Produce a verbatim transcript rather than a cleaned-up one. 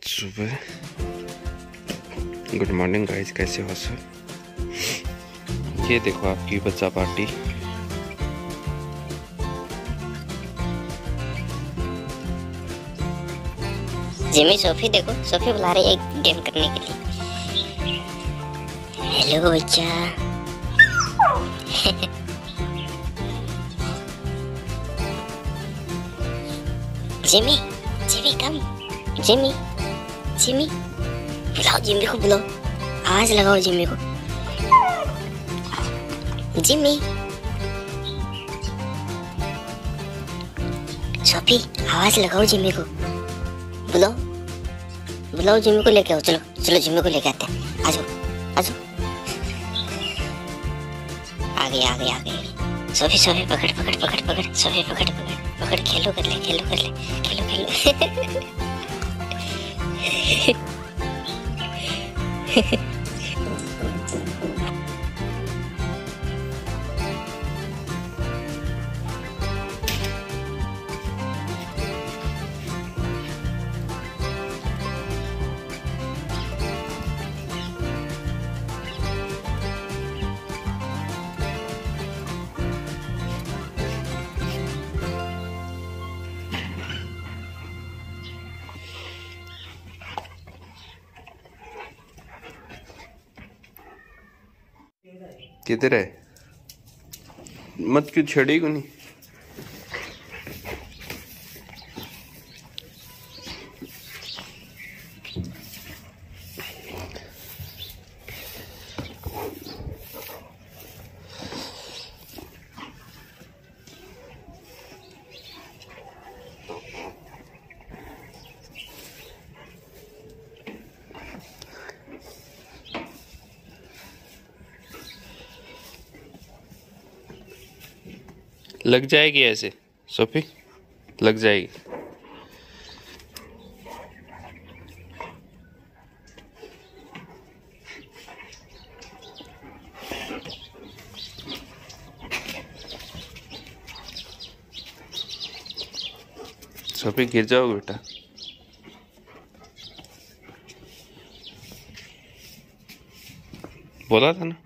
सुबह। Good morning guys, कैसे हो सब? ये देखो आपकी बच्चा पार्टी। जिमी सोफी देखो, सोफी बुला रही है एक गेम करने के लिए। हेलो बच्चा। Jimmy, Jimmy come. Jimmy, Jimmy, बुलाओ जिमी को, बुलाओ, आवाज लगाओ जिमी को। जिमी, सोफी आवाज लगाओ जिमी को, बुलाओ, बुलाओ जिमी को लेके आओ। चलो चलो जिमी को लेके आते हैं। आ जाओ, आ जाओ। आ गई, आ गई, आ गई। सोफी, सोफी पकड़ पकड़ पकड़ पकड़, सोफी पकड़ पकड़ पकड़, खेलो कर ले, खेलो कर ले, खेलो खेलो। किधर है? मत क्यों छेड़ी को नहीं। लग जाएगी ऐसे सोफी, लग जाएगी। सोफी गिर जाओगे बेटा। बोला था ना।